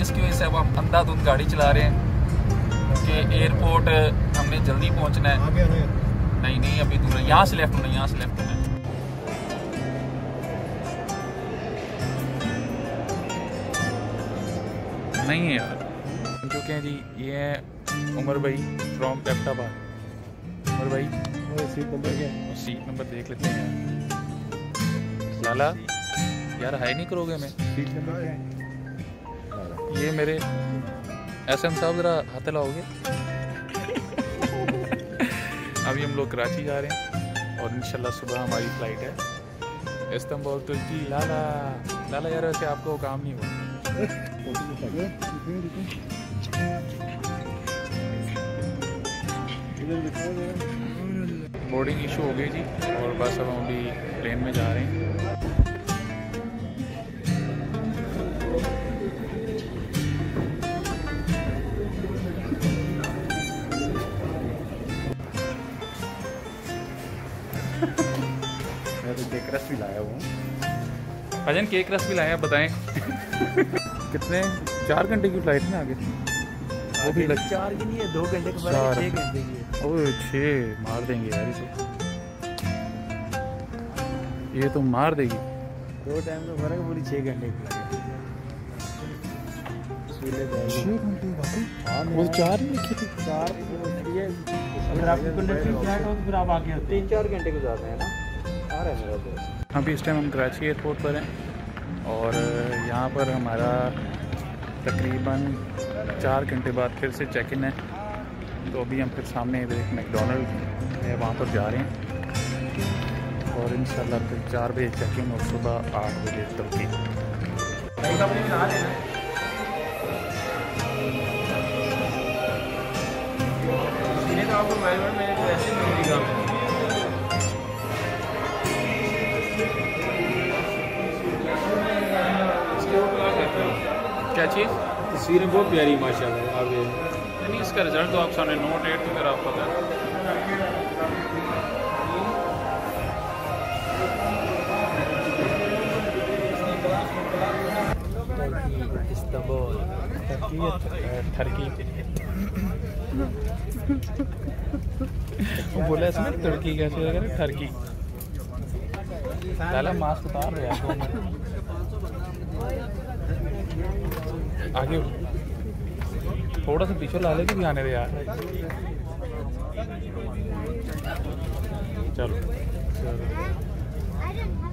जिसकी वजह से अब हम अंधाधुंध गाड़ी चला रहे हैं कि एयरपोर्ट हमने जल्दी पहुंचना है। नहीं अभी दूर है, यहाँ से लेफ्ट होना, यहाँ से लेफ्ट होना है। नहीं है यार चुके हैं जी। ये है उमर भाई फ्रॉम एबटाबाद। उमर भाई सीट नंबर देख लेते हैं यार। लाला यार हाई नहीं करोगे? मैं सीट नंबर क्या है? ये मेरे एसएम साहब जरा हाथ लाओगे? अभी हम लोग कराची जा रहे हैं और इंशाल्लाह सुबह हमारी फ्लाइट है इस्तांबुल तुर्की। लाला यार वैसे आपको काम नहीं हुआ। बोर्डिंग इशू हो गई जी और बस अब हम अभी प्लेन में जा रहे हैं। मैं तो केक रस भी लाया हूँ। भजन केक रस भी लाया, बताएं। कितने 4 घंटे की फ्लाइट में आगे? वो भी 4 की नहीं है, 2 घंटे के बाद 6 घंटे की है। ओए 6 मार देंगे यार इसे, ये तो मार देगी। 2 टाइम का फर्क है, पूरी 6 घंटे की। 6 घंटे भाई? वो 4 ही लिखी थी। 4 ये अगर आपकी कनेक्टिंग फ्लाइट हो तो फिर आप आगे 3-4 घंटे गुजारते हैं ना। आ रहा है मेरा दोस्त। अभी इस टाइम हम कराची एयरपोर्ट पर हैं और यहाँ पर हमारा तकरीबन 4 घंटे बाद फिर से चेक इन है। तो अभी हम फिर सामने इधर एक मैकडोनल्ड है, वहाँ पर जा रहे हैं और इंशाल्लाह फिर 4 बजे चेक इन और सुबह 8 बजे तुर्की। क्या चीज़? तस्वीरें बहुत प्यारी माशाल्लाह। आगे नहीं, इसका रिजल्ट तो आप सामने नोट 8 तो मेरा आप पता है। इस्तांबुल टर्की वो बोला इसमें तुर्की कैसे लग रहा है? टर्की। पहले मास्क उतार रहे हैं आगे, थोड़ा सा पीछे ला लेके भी आने दे यार। चलो